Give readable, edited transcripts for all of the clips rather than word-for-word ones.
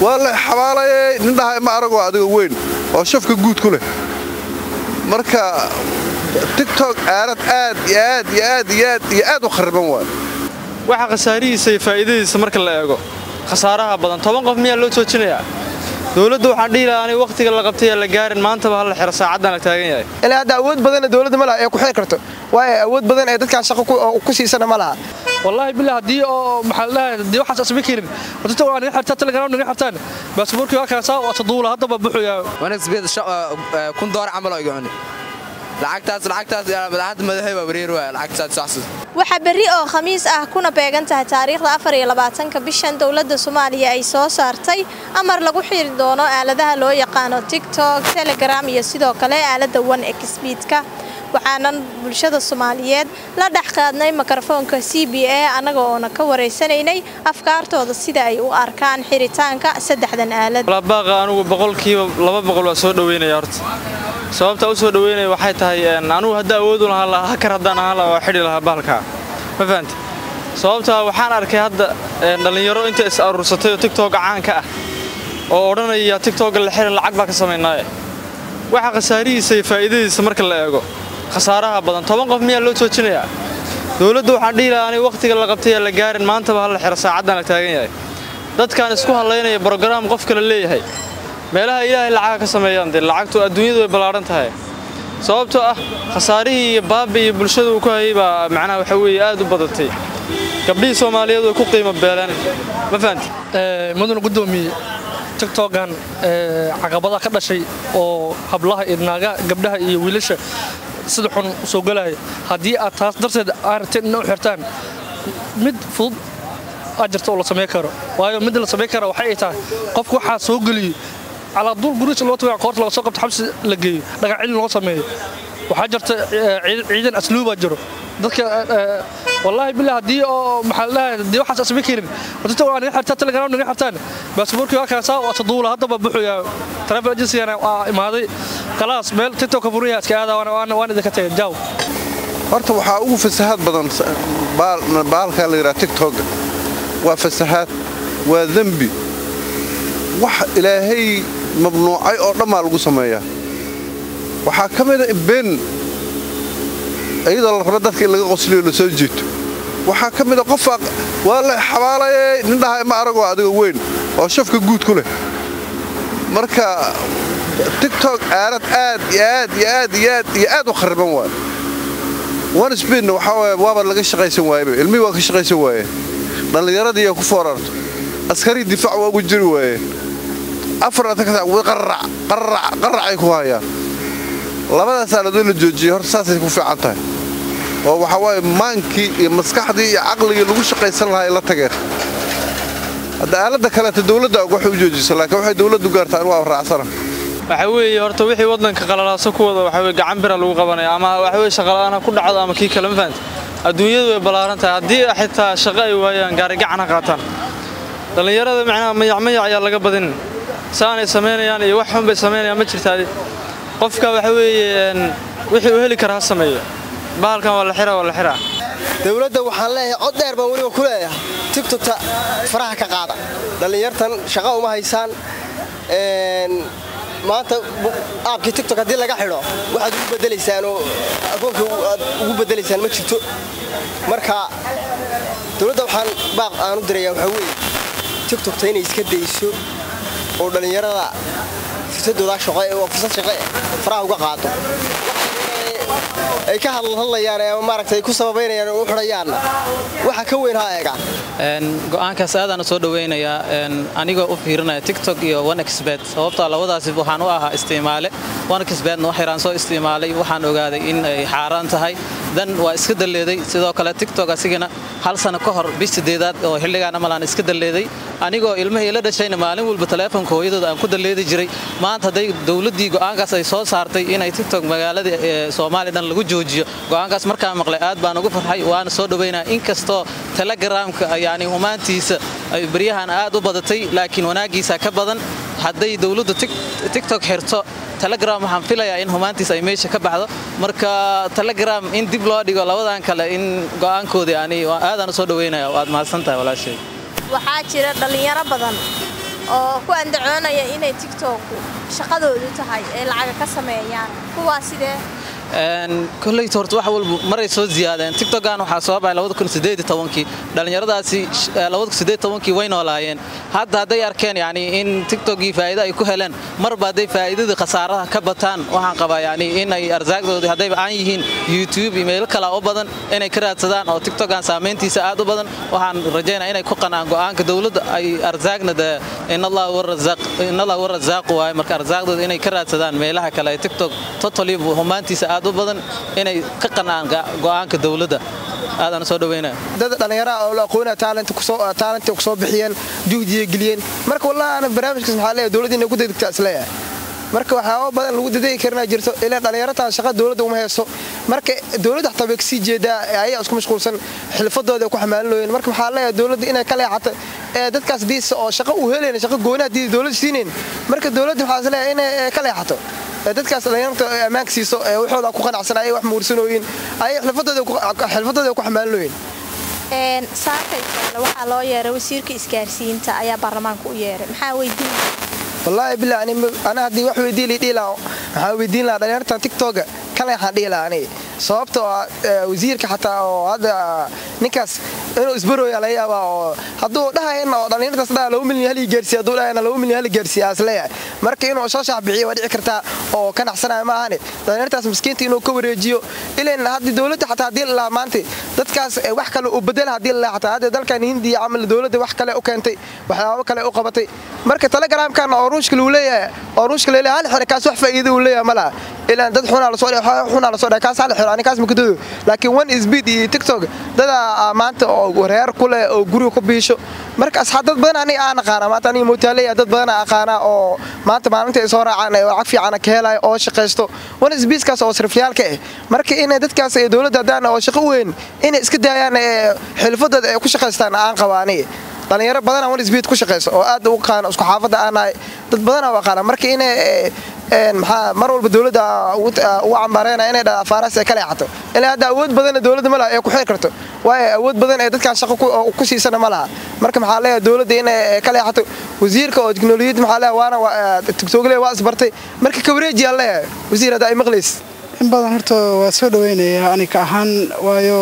والله حوالي ندها ما أرجو هذا وين وشوف كجود كله مركا تيك توك آد وخربان وان waxa qasaarihiisa faa'iidadiisa marka la eego khasaaraha badan 10 qof miyaa loo joojinayaa dawladdu waxaan dhihi lahaa waqtiga la qabtay la gaarin maanta ba hal xir saacadan la taagan yahay ilaa hada awood badan dawladda ma laha ay ku xir karto way awood badan ay dadka shaqo ku siisana ma laha wallahi billahi hadii oo maxallaha hadii waxa asbi kirin dadka waan xirtaa telegram naga xirtaan baasaboorkii waa ka soo taduula hadda buuxaya wana isbeed kun door amal ay go'an lacagtaas madaxda madaxayba wareer waa lacagtaas saxsan waxa bari oo khamiis ah kuna beegan tahay taariikhda 24 bishan dawladda Soomaaliya ay soo saartay amar lagu xiri doono aaladaha loo yaqaan TikTok, Telegram iyo sidoo kale aalada 1xbet-ka waxaanan bulshada Soomaaliyeed la dhaxqaadnay mikrofoonka CBA anaga oo ka wareysanaynay afkaartooda sida ay u arkaan xiritaanka saddexdan aalad la baaqa anigu 200 waa soo dhaweynaya horta sababta u soo dhaweynay waxay tahay anigu hadda awood u lahaa hakar hadaan ahaa waa xidhi lahaa bahalka ma fahanti sababta waxaan arkay hadda dhalinyaro inta is aruursatay TikTok caanka ah oo oranaya TikTok la xiran lacag baa ka sameynaa waxa qasaarihiisa faa'iidadiisa marka la eego khasaaraha badan 10 qof miyaa loo joojinayaa dawladdu waxaan dhihi lahaa waqtiga la qabtay la gaarin maanta ba hal xir saacadan la taagan yahay dadkan isku haleynaya program qof kale leeyahay meelaha ilaahay lacag ka sameeyaan lacagtu adduunyadu way balaaran tahay sababtoo ah khasaarihii iyo baabi bulshadu ku hayba macnaha waxa weey aad u badatay gabdhii Soomaaliyeed oo ku qiimo beelan ma fahanti mudane gudoomiye TikTok-gan caqabada ka dhashay oo hablaha idnaaga gabdhaha iyo wiilasha sida xun soo galay hadii aad taas darteed aragteen inuu xirtaan mid fudud ajarta oo la sameey karo waayo mid la sameey karo waxay tahay qofku waxa soo galiyo على طول قريش لو توقع قرط لو سقط حبس لقيه دقاعين لو سميه وحاجرت عيدن اسلوب اجرو dadka wallahi billahi hadii oo maxallaha hadii waxa asbi kirin dadka waan xirtaa telegram naga xirtaan baasaboorkii waa ka soo taduula hadda buuxaya travel agency ana imaaday khalaas meel TikTok furiya iska aada waan idinka tagay jaw horta waxa ugu fasahaad badan baalka la yiraahdo TikTok waa fasahaad waa dambi wax ilaahay mamnuucay oo dhamaa lagu sameeyaa waxa kamid ah been ayadoo la rabo dadka in laga qosliyo la soo jeeto waxa kamid ah qof wallahi xawaalay ندها ما أرجو هذا وين وشوف كجود كله مركا تيك توك آد وخربان وان سبين وحاول وابر لقى شقي سواي المي وقى شقي سواي اللي يردي يكون فررت عسكري دفاع وجروا أفرط كذا وقرع يكوهايا لما سأل دول الجوجي هرساس يكون في عطاه وحواي مانكي مسكحدي عقلي لو شقي سنها إلى تغير هذا آلة كانت الدولة دا وحي وجوجي لكن وحي دولة دوغارت أنواع الرعصرة waxa weey horta wixii wadanka qalalaaso ku wada waxa weey gacan bir lagu qabanay ama waxa weey shaqalaana ku dhacdo ama kii kale ma fahanti adduunyadu way balaaran tahay hadii xitaa shaqo ay waayaan gaari gacan qaataan dhalinyarada macnaha mayac ayaa laga badin saanay sameynayaan iyo wax xun bay sameynayaan ma jirtaa qofka waxa weey wixii uu heli karaa sameeyo baalkan waa la xiraa dawladda waxaan leeyahay cod dheer baan waliba ku leeyahay TikTok faraha ka qaada dhalinyartan shaqo uma haysaan maanta aabkii TikTok hadii laga xiro waxaad ugu bedelaysaan oo akoonka ugu bedelaysaan ma jirto marka dawladda waxaan baaq aan u direeyaa waxa weey TikTok inay iska dayso oo dhalinyarada fursadooda shaqo ee fursad shaqo faraha uga qaado ay ka hadlayaan ee maaragtay ku sababeynayaan oo xurayaan waxa ka weyn haayaga go'aankaas aadana soo dhaweynaya aniga u fiirinaya TikTok iyo 1xbet sababta labadaas waxaan u ahaa isticmaale 1xbet noo xiraan soo isticmaalay waxaan ogaaday in ay xaraan tahay dan waa iska daleeday sidoo kale TikTok asigana hal sano ka hor bisdeedaad oo xilligan amalaan iska daleeday anigoo ilmahay la dhashayna maalin walba telefoonka hooyadooda aan ku daleeday jiray maanta haday dawladii go'aankaas ay soo saartay in ay TikTok magaalada Soomaaliland lagu joojiyo go'aankaas markaan maqlay aad baan ugu farxay waan soo dhaweynaa in kasto Telegramka yani humaantiisa ay bariyahan aad u badatay laakiin wanaagiisa ka badan haday dawladdu TikTok xirto Telegram waxaan filayaa in humaantiisa ay meesha ka baxdo marka Telegram in dib loo dhigo labadan kale in go'aankoodii aadana soo dhaweynaa aad mahadsantahay walaashay waxaa jira dhalinyaro badan oo ku andacoonaya inay TikTok shaqadoodu tahay ee lacag ka sameeyaan kuwa sidee كلي تورت واحد مرة يسوي زيادة تيك توك أنا حاسوها بعد لو كل سديد توانكي دلني رضا سي لو كل سديد توانكي وين ولاين هذا يركن يعني إن تيك توك فائدة يكون هلن مرة بعد فائدة خسارة كبتان وحن قبا يعني إن أرزاق هذا يبقى يوتيوب إيميل كلا أبدا إن كرات سدان أو تيك توك عن سامين تيساعد أبدا وحن رجعنا إن يكون عن كدولة أي أرزاقنا ده إن الله هو الرزاق إن الله هو الرزاق وهاي مرك أرزاق ده إن كرات سدان ميلها كلا تيك توك تطلب همان تيساعد badan inay ka qanaan go'aanka dawladda aadana soo dhaweynaa dad dhalinyaro oo la aqoon talent ku soo bixiyeen juhdiye galiyeen marka wallahi ana barnaamijkaas waxa leeyahay dawladda inay ku degdegto isleeyahay marka waxa badan lagu dadey karnaa jirto ilaa dhalinyarada shaqada dawladda uma hayso marka dawladda xataa ka sii jeeda ay isku mashquulsan xilfadooda ku xamaalinayeen marka waxa leeyahay dawladda inay kala xataa dadkaas diis oo shaqo u heleen shaqo goonadii dawladda siineen marka dawladda waxa leeyahay inay kala xataa dadkaas dhalinyarada amaanka siiso waxooda ku qanacsanayay wax muursanooyin ay xilfadooda ku xamaalinayeen saakaysa waxa loo yeeray wasiirka isgaarsiinta ayaa baarlamaanka u yeeray maxaa weydiin wallahi billahi ana hadii wax weydiin ilaa waxa weydiin la dhalinyarada TikTok kale waxaan dhiilaanay sababtoo wasiirka xataa oo hada ninkaas inuu isbarooyo la yaaba oo haduu dhahayn oo dhalinyarada 2 milyan hal gaarsiyo haduu dhahayn 2 milyan hal gaarsiyo asleeyahay marka inuu soo shaac bixiyo waa dhici kartaa oo ka naxsanay ma ahane dhalinyaradaas miskiinta inuu ka wareejiyo ileen hadii dawladda xataa hadii la maantay dadkaas wax kale u bedel hadii la xataa hadii dalkan Hindiya amal dawladda wax kale u keentay waxyaabo kale u qabatay marka Telegram-kan oo ruushka uu leeyahay oo ruushka leeyahay hal xirkaas wax faa'iido u leeyahay malaha ilaan dad xuna la soo dhaay kaas hal xir ani kaas ma kudo laakiin one speed iyo TikTok dada maanta oo reer kule oo guriga ku biisho marka asxaab dad badan ani aan aqaan maanta ani mootaalay dad badan aqaan oo maanta maalinta ay soo raacaan oo lacag fiican ka helay oo shaqeysto one speed kaas oo sarfiyaalka ah marka in dadkaas ay dawladda daan oo shaqo weyn in iska daayaan xilfadooda ay ku shaqeystaan aan qabaani dhalinyaro badan one speed ku shaqeyso oo aad u qaan isku xaafada aan dad badan oo aqaan marka in maxaa mar walba dawladda u cambaarayna inay dhaafaaraas ay kala xato ilaa hada awood badan dawladda ma laha ay ku xir karto way awood badan ay dadka shaqo ku siisana ma laha marka maxaa leeyahay dawladda inay kala xato wasiirka oo tiknoolajiyada maxaa leeyahay waana TikTok waa isbartay marka ka wareejiya leeyahay wasiirada ay maqleys in badan horta waa soo dhaweynaya aniga ahaan waayo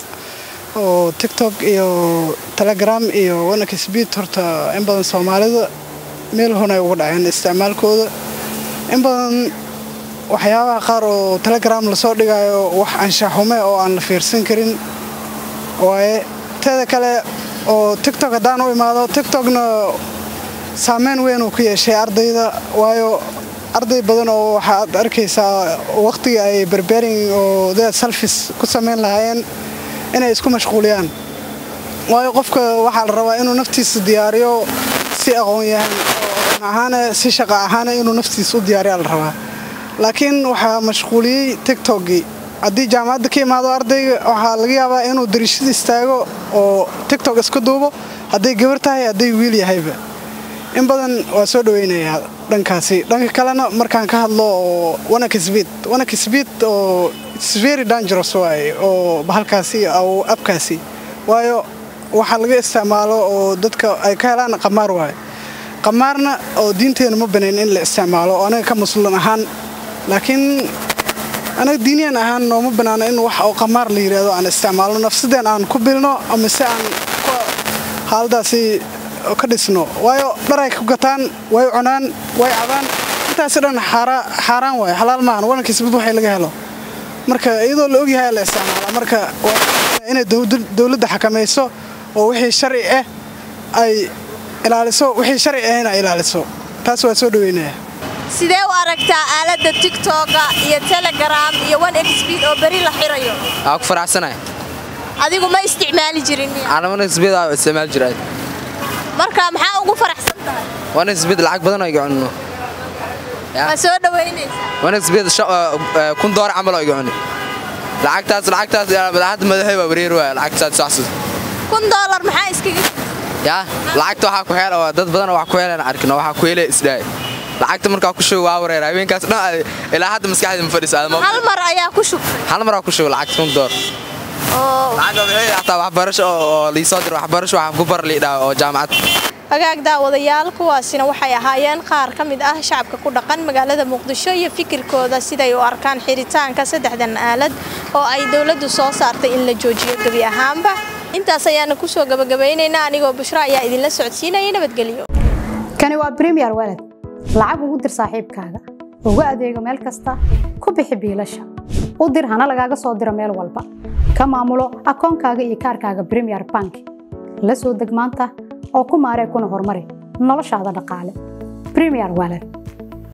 oo TikTok iyo Telegram iyo One Speed horta in badan Soomaalida meel hoonay ugu dhaceen isticmaalkooda in badan waxyaabaha qaar oo Telegram la soo dhigayo wax anshaxume oo aan la fiirsan karin waaye tada kale oo TikTok hadaan u imaado TikTokna saameyn weyn uu ku yeeshay ardayda waayo arday badan oo waxa arkaysaa waqtiga ay preparing oo the selfies ku sameyn lahaayeen inay isku mashquuliyaan waayo qofka waxa la rabaa inuu naftiisa diyaariyo si aqoon yahan ahaan si shaqo ahaan inuu naftiisa u diyaariyo la rabaa laakiin waxa mashquuliyay TikTok hadii jaamacadda ka imaado ardayga waxa laga yaabaa inuu dirishada istaago oo TikTok isku duubo hadii gabar tahay hadii wiil yahayba in badan waa soo dhaweynaya dhankaasi dhanka kalena markaan ka hadlo One Speed oo it's very dangerous way oo bahalkaasi oo appkaasi waayo waxa laga isticmaalo oo dadka ay ka helaan qamaar way qamaarna oo diinteena ma baneen in la isticmaalo anaga ka muslim ahaan laakiin anaga diiniyan ahaan nooma banaana in wax oo qamaar la yiraahdo aan isticmaalo nafsadeen aan ku bilno ama si aan haldaasi ka dhisno waayo dharay ku gataan way cunaan way cabaan intaas dhan xaraan way xalaal ma aha One Speed waxa laga helo marka iyadoo la og yahay la isticmaalo marka inay dawladda xakamayso oo wixii sharci ah ay ilaaliso wixii sharci ahna ilaaliso taas waa soo dhaweynaa sidee u aragtaa aaladda TikTok iyo Telegram iyo One Speed oo bari la xirayo ku faraxsanahay adigu ma isticmaali jirin ana One Speed aan isticmaal jiray marka maxaa ugu faraxsan tahay One Speed lacag badan ay gacno ma soo dhaweynaysaa One Speed $1 camal ay gacno lacagtaas madaxda madaxay waa wareer waa lacagtaas saxsan $1 maxaa iskaga ya lacagta waxa ku xeel oo dad badan wax ku heelan arkina waxa ku heelay isdaay lacagta marka ku soo waa wareer habeenkaas dhan ilaa hadda maskaxda ma fadhiisaa hal mar ayaa ku shubtay hal mar ku soo lacag $1 oo lacag waxay xataa wax barasho oo liisoo dir wax barasho wax ku bar liidhaa oo jaamacad hagaag daawadayaal kuwaasina waxay ahaayeen qaar ka mid ah shacabka ku dhaqan magaalada Muqdisho iyo fikirkooda siday u arkaan xiritaanka saddexdan aalad oo ay dawladdu soo saartay in la joojiyo gabi ahaanba intaas ayaan ku soo gabagabaynaynaa anigoo Bushra ayaa idin la socodsiinayay nabadgelyo kani waa Premier Wallet lacag ugu dir saaxiibkaaga ugu adeego meel kasta ku bixi biilasha u dir hana lagaaga soo diro meel walba ka maamulo akoonkaaga iyo kaarkaaga Premier Bank la soo deg maanta oo ku maaree kuna horumari noloshaada dhaqaale Premier Wallet